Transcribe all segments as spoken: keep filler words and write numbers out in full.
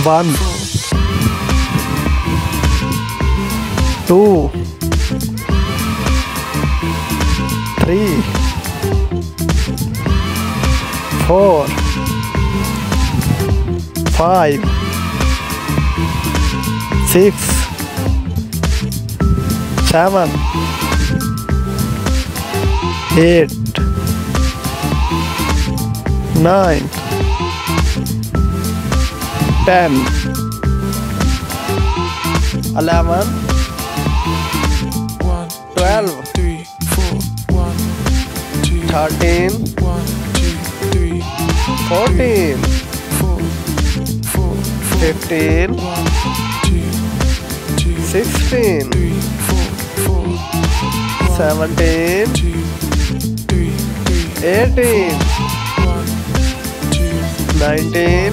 One, two, three, four, five, six, seven, eight, nine, ten, eleven, twelve, thirteen, fourteen, fifteen, sixteen, seventeen, eighteen, nineteen,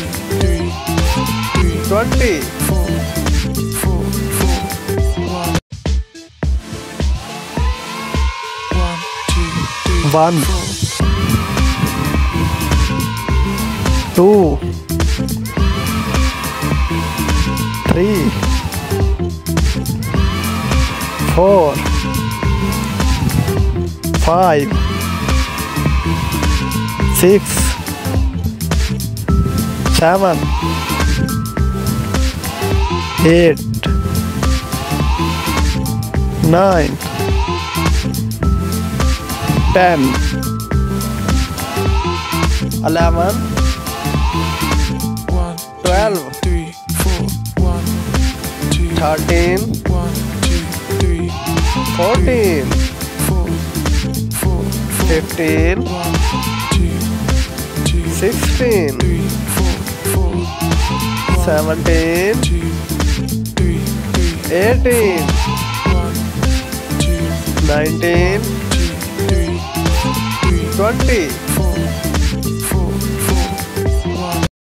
twenty. One, two, three, four, five, six, seven, eight, nine, ten, eleven, twelve, thirteen, fourteen, fifteen, sixteen, seventeen, eighteen, nineteen, twenty.